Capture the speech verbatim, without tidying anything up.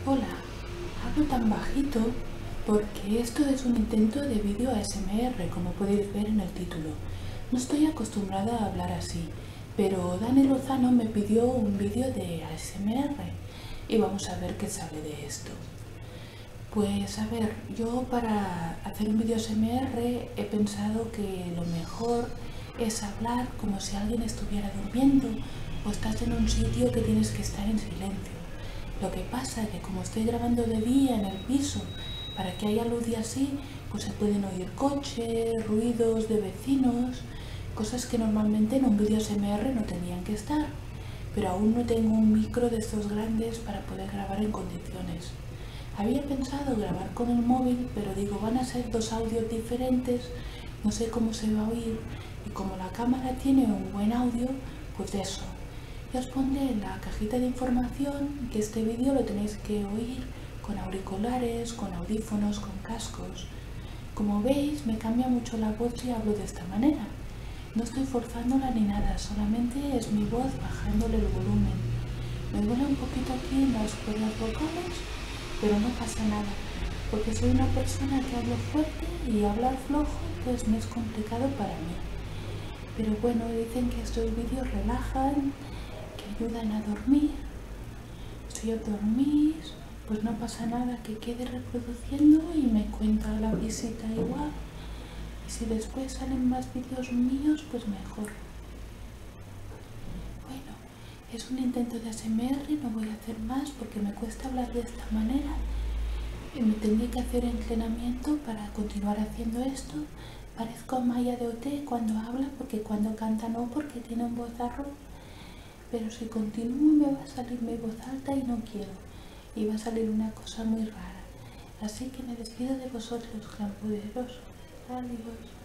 Hola, hablo tan bajito porque esto es un intento de vídeo A S M R, como podéis ver en el título. No estoy acostumbrada a hablar así, pero Dani Lozano me pidió un vídeo de A S M R y vamos a ver qué sale de esto. Pues a ver, yo para hacer un vídeo A S M R he pensado que lo mejor es hablar como si alguien estuviera durmiendo o estás en un sitio que tienes que estar en silencio. Lo que pasa es que como estoy grabando de día en el piso, para que haya luz y así, pues se pueden oír coches, ruidos de vecinos, cosas que normalmente en un vídeo A S M R no tenían que estar. Pero aún no tengo un micro de estos grandes para poder grabar en condiciones. Había pensado grabar con el móvil, pero digo, van a ser dos audios diferentes, no sé cómo se va a oír, y como la cámara tiene un buen audio, pues eso. Ya os pondré en la cajita de información que este vídeo lo tenéis que oír con auriculares, con audífonos, con cascos. Como veis, me cambia mucho la voz si hablo de esta manera. No estoy forzándola ni nada, solamente es mi voz bajándole el volumen. Me duele un poquito aquí en las cuerdas vocales, pero no pasa nada, porque soy una persona que hablo fuerte y hablar flojo pues me es complicado para mí. Pero bueno, dicen que estos vídeos relajan, que ayudan a dormir. Si os dormís, pues no pasa nada, que quede reproduciendo y me cuenta la visita igual. Y si después salen más vídeos míos, pues mejor. Bueno, es un intento de A S M R, no voy a hacer más porque me cuesta hablar de esta manera. Y me tendré que hacer entrenamiento para continuar haciendo esto. Parezco Maya de O T cuando habla, porque cuando canta no, porque tiene un vozarrón. Pero si continúo me va a salir mi voz alta y no quiero. Y va a salir una cosa muy rara. Así que me despido de vosotros, gran poderoso. Adiós.